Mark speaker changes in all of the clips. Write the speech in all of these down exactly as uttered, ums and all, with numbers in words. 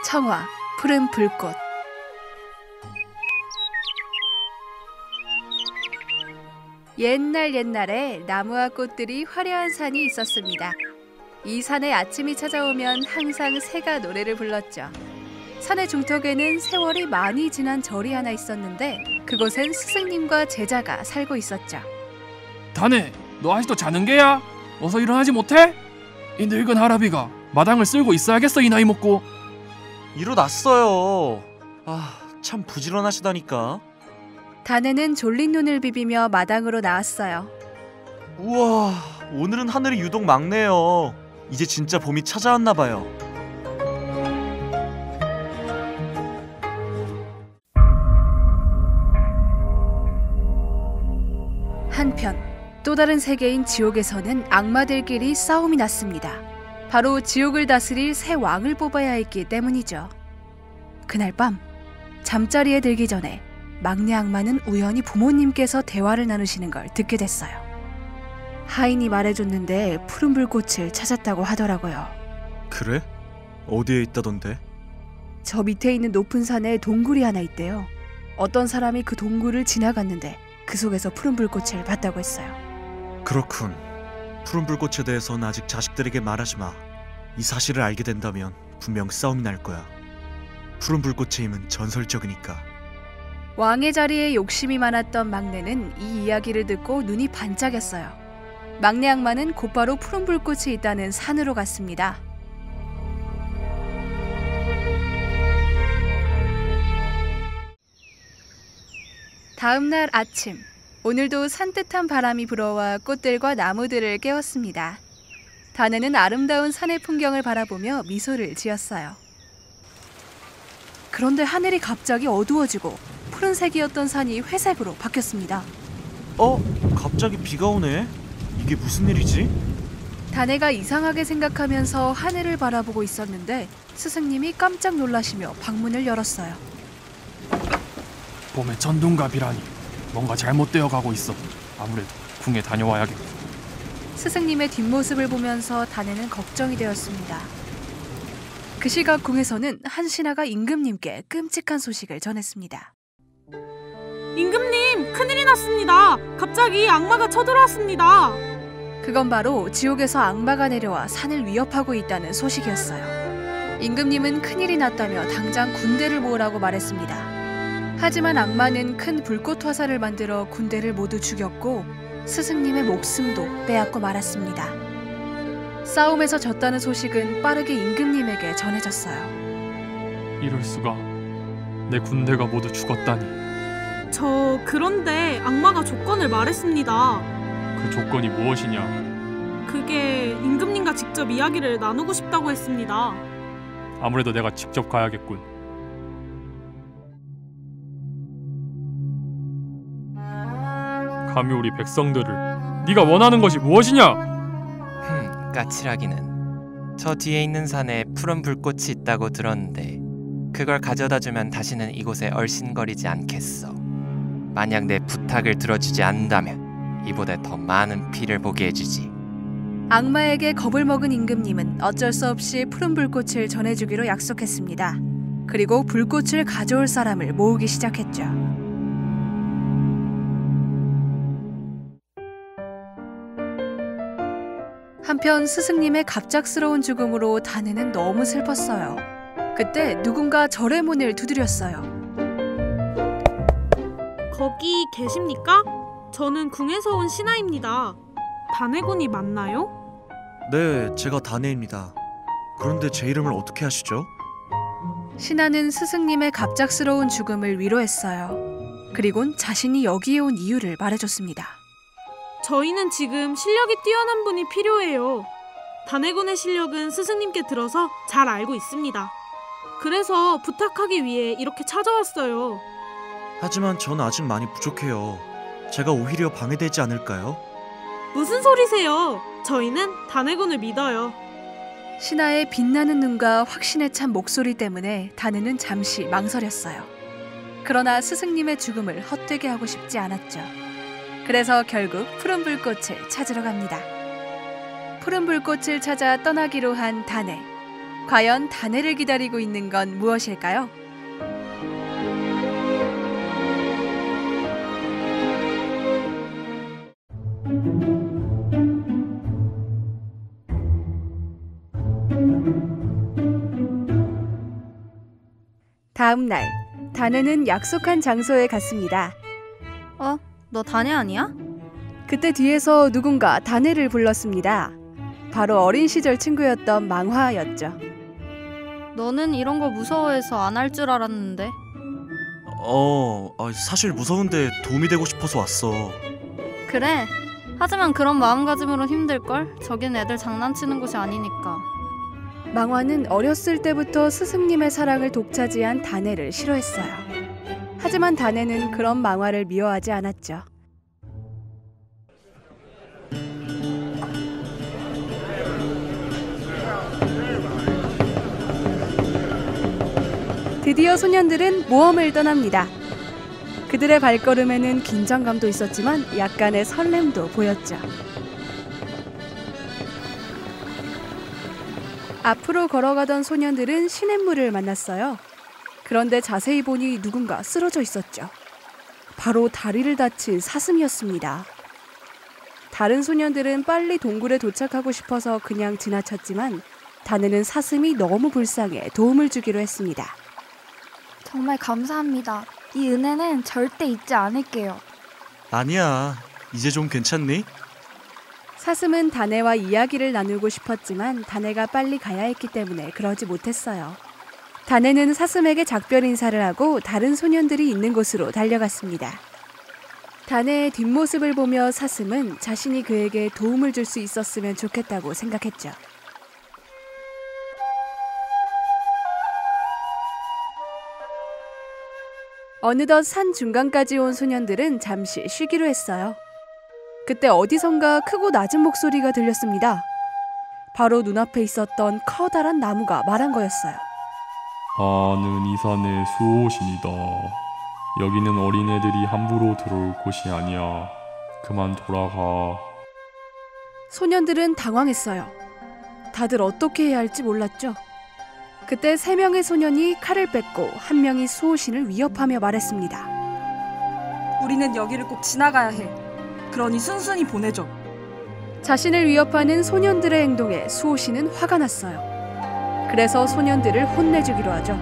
Speaker 1: 청화, 푸른 불꽃. 옛날 옛날에 나무와 꽃들이 화려한 산이 있었습니다. 이 산에 아침이 찾아오면 항상 새가 노래를 불렀죠. 산의 중턱에는 세월이 많이 지난 절이 하나 있었는데 그곳엔 스승님과 제자가 살고 있었죠.
Speaker 2: 다네, 너 아직도 자는 게야? 어서 일어나지 못해? 이 늙은 할아비가 마당을 쓸고 있어야겠어, 이 나이 먹고.
Speaker 3: 일어났어요. 아, 참 부지런하시다니까.
Speaker 1: 다네는 졸린 눈을 비비며 마당으로 나왔어요.
Speaker 3: 우와, 오늘은 하늘이 유독 맑네요. 이제 진짜 봄이 찾아왔나 봐요.
Speaker 1: 한편 또 다른 세계인 지옥에서는 악마들끼리 싸움이 났습니다. 바로 지옥을 다스릴 새 왕을 뽑아야 했기 때문이죠. 그날 밤 잠자리에 들기 전에 막내 악마는 우연히 부모님께서 대화를 나누시는 걸 듣게 됐어요. 하인이 말해줬는데 푸른 불꽃을 찾았다고 하더라고요.
Speaker 3: 그래? 어디에 있다던데?
Speaker 1: 저 밑에 있는 높은 산에 동굴이 하나 있대요. 어떤 사람이 그 동굴을 지나갔는데 그 속에서 푸른 불꽃을 봤다고 했어요.
Speaker 3: 그렇군. 푸른 불꽃에 대해서는 아직 자식들에게 말하지 마. 이 사실을 알게 된다면 분명 싸움이 날 거야. 푸른 불꽃의 힘은 전설적이니까.
Speaker 1: 왕의 자리에 욕심이 많았던 막내는 이 이야기를 듣고 눈이 반짝였어요. 막내 악마는 곧바로 푸른 불꽃이 있다는 산으로 갔습니다. 다음 날 아침, 오늘도 산뜻한 바람이 불어와 꽃들과 나무들을 깨웠습니다. 다네는 아름다운 산의 풍경을 바라보며 미소를 지었어요. 그런데 하늘이 갑자기 어두워지고 푸른색이었던 산이 회색으로 바뀌었습니다.
Speaker 3: 어? 갑자기 비가 오네? 이게 무슨 일이지?
Speaker 1: 다네가 이상하게 생각하면서 하늘을 바라보고 있었는데 스승님이 깜짝 놀라시며 방문을 열었어요.
Speaker 2: 봄에 천둥갑이라니, 뭔가 잘못되어 가고 있어. 아무래도 궁에 다녀와야겠고.
Speaker 1: 스승님의 뒷모습을 보면서 다네는 걱정이 되었습니다. 그 시각 궁에서는 한 신하가 임금님께 끔찍한 소식을 전했습니다.
Speaker 4: 임금님, 큰일이 났습니다. 갑자기 악마가 쳐들어왔습니다.
Speaker 1: 그건 바로 지옥에서 악마가 내려와 산을 위협하고 있다는 소식이었어요. 임금님은 큰일이 났다며 당장 군대를 모으라고 말했습니다. 하지만 악마는 큰 불꽃 화살을 만들어 군대를 모두 죽였고 스승님의 목숨도 빼앗고 말았습니다. 싸움에서 졌다는 소식은 빠르게 임금님에게 전해졌어요.
Speaker 2: 이럴 수가. 내 군대가 모두 죽었다니.
Speaker 4: 저 그런데 악마가 조건을 말했습니다.
Speaker 2: 그 조건이 무엇이냐?
Speaker 4: 그게 임금님과 직접 이야기를 나누고 싶다고 했습니다.
Speaker 2: 아무래도 내가 직접 가야겠군. 감히 우리 백성들을, 네가 원하는 것이 무엇이냐?
Speaker 5: 흠, 까칠하기는. 저 뒤에 있는 산에 푸른 불꽃이 있다고 들었는데 그걸 가져다주면 다시는 이곳에 얼씬거리지 않겠어. 만약 내 부탁을 들어주지 않는다면 이보다 더 많은 피를 보게 해주지.
Speaker 1: 악마에게 겁을 먹은 임금님은 어쩔 수 없이 푸른 불꽃을 전해주기로 약속했습니다. 그리고 불꽃을 가져올 사람을 모으기 시작했죠. 한편 스승님의 갑작스러운 죽음으로 다네는 너무 슬펐어요. 그때 누군가 절의 문을 두드렸어요.
Speaker 4: 거기 계십니까? 저는 궁에서 온 신하입니다. 다네군이 맞나요?
Speaker 3: 네, 제가 다네입니다. 그런데 제 이름을 어떻게 아시죠?
Speaker 1: 신하는 스승님의 갑작스러운 죽음을 위로했어요. 그리곤 자신이 여기에 온 이유를 말해줬습니다.
Speaker 4: 저희는 지금 실력이 뛰어난 분이 필요해요. 다네군의 실력은 스승님께 들어서 잘 알고 있습니다. 그래서 부탁하기 위해 이렇게 찾아왔어요.
Speaker 3: 하지만 전 아직 많이 부족해요. 제가 오히려 방해되지 않을까요?
Speaker 4: 무슨 소리세요? 저희는 다네군을 믿어요.
Speaker 1: 신하의 빛나는 눈과 확신에 찬 목소리 때문에 다네는 잠시 망설였어요. 그러나 스승님의 죽음을 헛되게 하고 싶지 않았죠. 그래서 결국 푸른 불꽃을 찾으러 갑니다. 푸른 불꽃을 찾아 떠나기로 한 다네. 과연 다네를 기다리고 있는 건 무엇일까요? 다음 날, 다네는 약속한 장소에 갔습니다.
Speaker 6: 어? 너 다네 아니야?
Speaker 1: 그때 뒤에서 누군가 다네를 불렀습니다. 바로 어린 시절 친구였던 망화였죠.
Speaker 6: 너는 이런 거 무서워해서 안 할 줄 알았는데.
Speaker 3: 어, 아, 사실 무서운데 도움이 되고 싶어서 왔어.
Speaker 6: 그래. 하지만 그런 마음가짐으론 힘들걸? 저긴 애들 장난치는 곳이 아니니까.
Speaker 1: 망화는 어렸을 때부터 스승님의 사랑을 독차지한 다네를 싫어했어요. 하지만 다네는 그런 망화를 미워하지 않았죠. 드디어 소년들은 모험을 떠납니다. 그들의 발걸음에는 긴장감도 있었지만 약간의 설렘도 보였죠. 앞으로 걸어가던 소년들은 시냇물을 만났어요. 그런데 자세히 보니 누군가 쓰러져 있었죠. 바로 다리를 다친 사슴이었습니다. 다른 소년들은 빨리 동굴에 도착하고 싶어서 그냥 지나쳤지만 다네는 사슴이 너무 불쌍해 도움을 주기로 했습니다.
Speaker 7: 정말 감사합니다. 이 은혜는 절대 잊지 않을게요.
Speaker 3: 아니야, 이제 좀 괜찮니?
Speaker 1: 사슴은 다네와 이야기를 나누고 싶었지만 다네가 빨리 가야 했기 때문에 그러지 못했어요. 다네는 사슴에게 작별 인사를 하고 다른 소년들이 있는 곳으로 달려갔습니다. 다네의 뒷모습을 보며 사슴은 자신이 그에게 도움을 줄 수 있었으면 좋겠다고 생각했죠. 어느덧 산 중간까지 온 소년들은 잠시 쉬기로 했어요. 그때 어디선가 크고 낮은 목소리가 들렸습니다. 바로 눈앞에 있었던 커다란 나무가 말한 거였어요.
Speaker 8: 나는 이 산의 수호신이다. 여기는 어린애들이 함부로 들어올 곳이 아니야. 그만 돌아가.
Speaker 1: 소년들은 당황했어요. 다들 어떻게 해야 할지 몰랐죠. 그때 세 명의 소년이 칼을 뺏고 한 명이 수호신을 위협하며 말했습니다.
Speaker 9: 우리는 여기를 꼭 지나가야 해. 그러니 순순히 보내줘.
Speaker 1: 자신을 위협하는 소년들의 행동에 수호신은 화가 났어요. 그래서 소년들을 혼내주기로 하죠.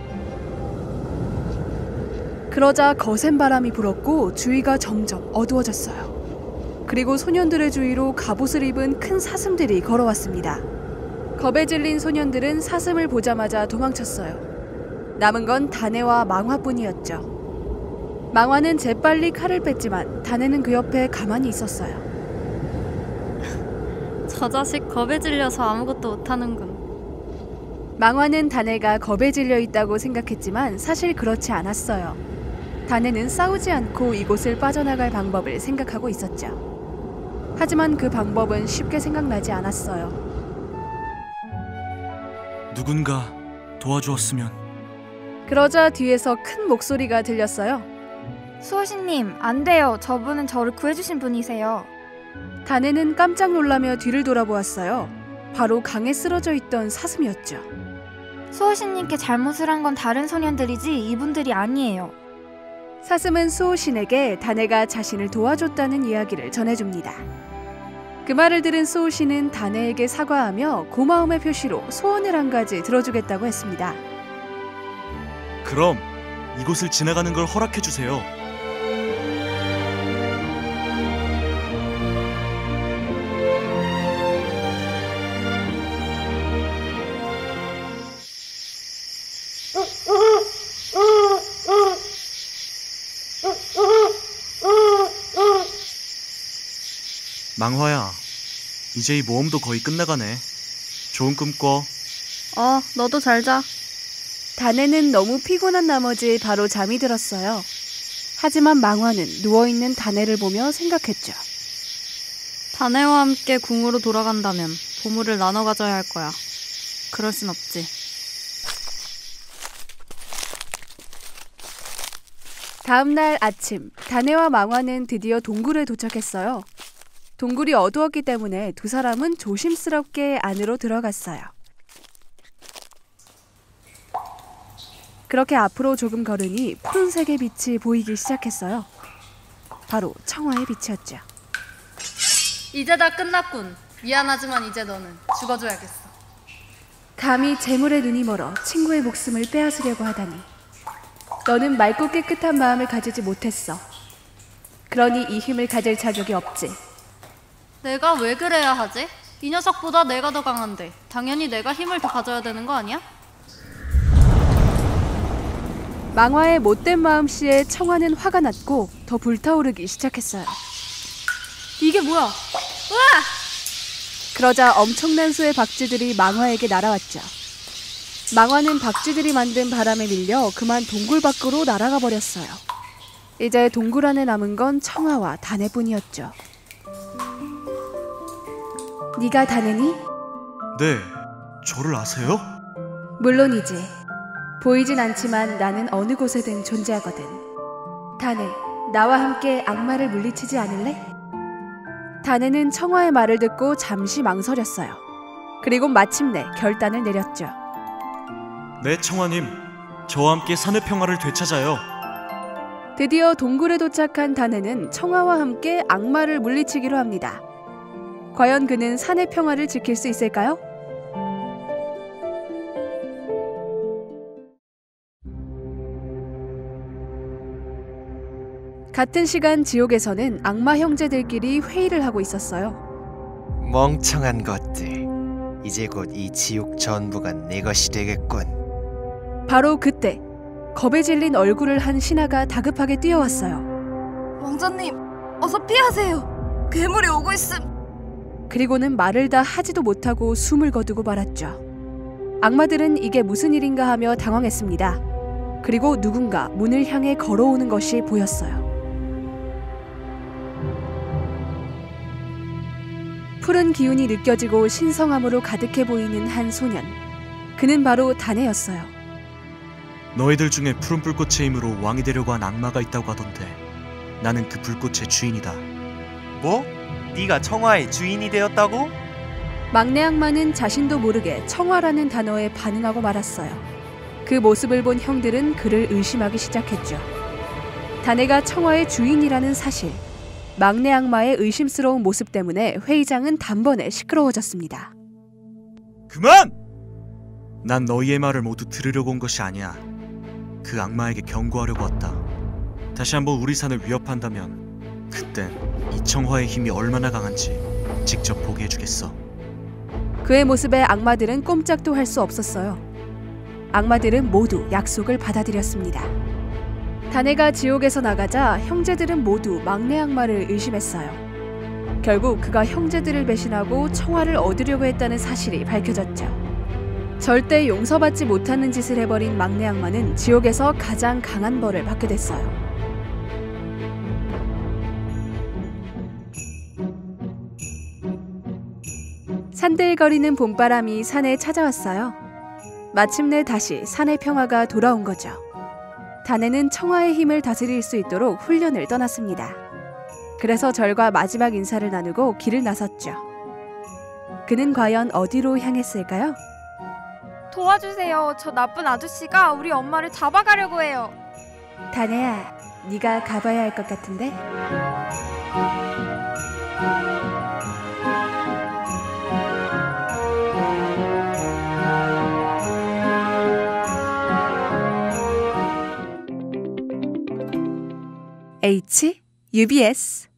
Speaker 1: 그러자 거센 바람이 불었고 주위가 점점 어두워졌어요. 그리고 소년들의 주위로 갑옷을 입은 큰 사슴들이 걸어왔습니다. 겁에 질린 소년들은 사슴을 보자마자 도망쳤어요. 남은 건 다네와 망화뿐이었죠. 망화는 재빨리 칼을 뺐지만 다네는 그 옆에 가만히 있었어요.
Speaker 6: 저 자식 겁에 질려서 아무것도 못하는군.
Speaker 1: 망화는 다네가 겁에 질려 있다고 생각했지만 사실 그렇지 않았어요. 다네는 싸우지 않고 이곳을 빠져나갈 방법을 생각하고 있었죠. 하지만 그 방법은 쉽게 생각나지 않았어요.
Speaker 3: 누군가 도와주었으면.
Speaker 1: 그러자 뒤에서 큰 목소리가 들렸어요.
Speaker 7: 수호신님, 안 돼요. 저분은 저를 구해주신 분이세요.
Speaker 1: 다네는 깜짝 놀라며 뒤를 돌아보았어요. 바로 강에 쓰러져 있던 사슴이었죠.
Speaker 7: 수호신님께 잘못을 한 건 다른 소년들이지 이분들이 아니에요.
Speaker 1: 사슴은 수호신에게 다네가 자신을 도와줬다는 이야기를 전해줍니다. 그 말을 들은 수호신은 다네에게 사과하며 고마움의 표시로 소원을 한 가지 들어주겠다고 했습니다.
Speaker 3: 그럼 이곳을 지나가는 걸 허락해주세요. 망화야, 이제 이 모험도 거의 끝나가네. 좋은 꿈 꿔.
Speaker 6: 어, 너도 잘 자.
Speaker 1: 다네는 너무 피곤한 나머지 바로 잠이 들었어요. 하지만 망화는 누워있는 다네를 보며 생각했죠.
Speaker 6: 다네와 함께 궁으로 돌아간다면 보물을 나눠 가져야 할 거야. 그럴 순 없지.
Speaker 1: 다음 날 아침, 다네와 망화는 드디어 동굴에 도착했어요. 동굴이 어두웠기 때문에 두 사람은 조심스럽게 안으로 들어갔어요. 그렇게 앞으로 조금 걸으니 푸른색의 빛이 보이기 시작했어요. 바로 청화의 빛이었죠.
Speaker 6: 이제 다 끝났군. 미안하지만 이제 너는 죽어줘야겠어.
Speaker 1: 감히 재물에 눈이 멀어 친구의 목숨을 빼앗으려고 하다니. 너는 맑고 깨끗한 마음을 가지지 못했어. 그러니 이 힘을 가질 자격이 없지.
Speaker 6: 내가 왜 그래야 하지? 이 녀석보다 내가 더 강한데 당연히 내가 힘을 더 가져야 되는 거 아니야?
Speaker 1: 망화의 못된 마음씨에 청화는 화가 났고 더 불타오르기 시작했어요.
Speaker 6: 이게 뭐야? 으아!
Speaker 1: 그러자 엄청난 수의 박쥐들이 망화에게 날아왔죠. 망화는 박쥐들이 만든 바람에 밀려 그만 동굴 밖으로 날아가 버렸어요. 이제 동굴 안에 남은 건 청화와 다네뿐이었죠. 네가 다네니?
Speaker 3: 네, 저를 아세요?
Speaker 1: 물론이지. 보이진 않지만 나는 어느 곳에든 존재하거든. 다네, 나와 함께 악마를 물리치지 않을래? 다네는 청화의 말을 듣고 잠시 망설였어요. 그리고 마침내 결단을 내렸죠.
Speaker 3: 네, 청화님. 저와 함께 산의 평화를 되찾아요.
Speaker 1: 드디어 동굴에 도착한 다네는 청화와 함께 악마를 물리치기로 합니다. 과연 그는 산의 평화를 지킬 수 있을까요? 같은 시간 지옥에서는 악마 형제들끼리 회의를 하고 있었어요.
Speaker 5: 멍청한 것들. 이제 곧 이 지옥 전부가 내 것이 되겠군.
Speaker 1: 바로 그때 겁에 질린 얼굴을 한 신하가 다급하게 뛰어왔어요.
Speaker 9: 왕자님, 어서 피하세요. 괴물이 오고 있음.
Speaker 1: 그리고는 말을 다 하지도 못하고 숨을 거두고 말았죠. 악마들은 이게 무슨 일인가 하며 당황했습니다. 그리고 누군가 문을 향해 걸어오는 것이 보였어요. 푸른 기운이 느껴지고 신성함으로 가득해 보이는 한 소년. 그는 바로 다네였어요.
Speaker 3: 너희들 중에 푸른 불꽃의 힘으로 왕이 되려고 한 악마가 있다고 하던데 나는 그 불꽃의 주인이다.
Speaker 5: 뭐? 네가 청화의 주인이 되었다고?
Speaker 1: 막내 악마는 자신도 모르게 청화라는 단어에 반응하고 말았어요. 그 모습을 본 형들은 그를 의심하기 시작했죠. 다네가 청화의 주인이라는 사실, 막내 악마의 의심스러운 모습 때문에 회의장은 단번에 시끄러워졌습니다.
Speaker 3: 그만! 난 너희의 말을 모두 들으려고 온 것이 아니야. 그 악마에게 경고하려고 왔다. 다시 한번 우리 산을 위협한다면 그땐 이 청화의 힘이 얼마나 강한지 직접 보게 해주겠어.
Speaker 1: 그의 모습에 악마들은 꼼짝도 할 수 없었어요. 악마들은 모두 약속을 받아들였습니다. 다네가 지옥에서 나가자 형제들은 모두 막내 악마를 의심했어요. 결국 그가 형제들을 배신하고 청화를 얻으려고 했다는 사실이 밝혀졌죠. 절대 용서받지 못하는 짓을 해버린 막내 악마는 지옥에서 가장 강한 벌을 받게 됐어요. 산들거리는 봄바람이 산에 찾아왔어요. 마침내 다시 산의 평화가 돌아온 거죠. 다네는 청화의 힘을 다스릴 수 있도록 훈련을 떠났습니다. 그래서 절과 마지막 인사를 나누고 길을 나섰죠. 그는 과연 어디로 향했을까요?
Speaker 7: 도와주세요. 저 나쁜 아저씨가 우리 엄마를 잡아가려고 해요.
Speaker 1: 다네야, 네가 가봐야 할 것 같은데? H, 유비에스